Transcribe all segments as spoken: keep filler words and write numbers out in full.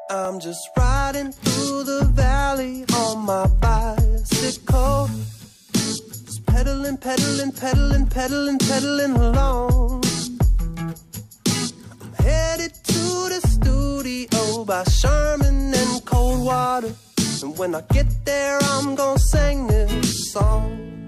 I'm just riding through the valley on my bicycle, just pedaling, pedaling, pedaling, pedaling, pedaling along. I'm headed to the studio by Sherman and Coldwater, and when I get there I'm gonna sing this song.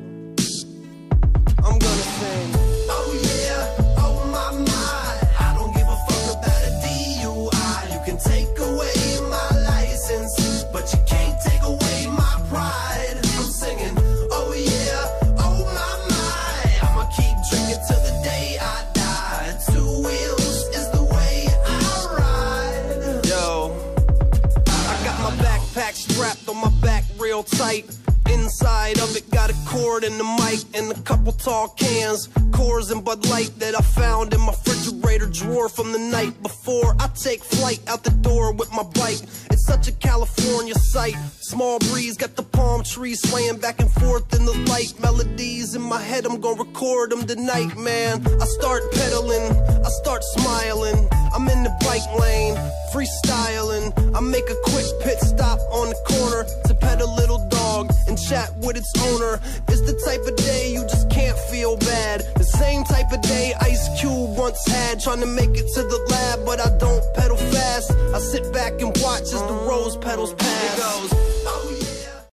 I'm gonna sing, oh yeah, oh my, my, I don't give a fuck about a D U I. You can take away my license, but you can't take away my pride. I'm singing, oh yeah, oh my, my, I'ma keep drinking till the day I die. Two wheels is the way I ride. Yo, I got my backpack strapped on my back real tight. Inside of it got a cord and a mic and a couple tall cans, Coors and Bud Light that I found in my refrigerator drawer from the night before. I take flight out the door with my bike. It's such a California sight. Small breeze, got the palm trees swaying back and forth in the light. Melodies in my head, I'm gonna record them tonight, man. I start pedaling, I start smiling. I'm in the bike lane, freestyling. I make a quick pit stop on the corner to pet a little dog and chat with its owner. It's the type of day you just can't feel bad. The same type of day Ice Cube once had, trying to make it to the lab, but I don't pedal fast. I sit back and watch as the rose petals pass. It goes, oh yeah.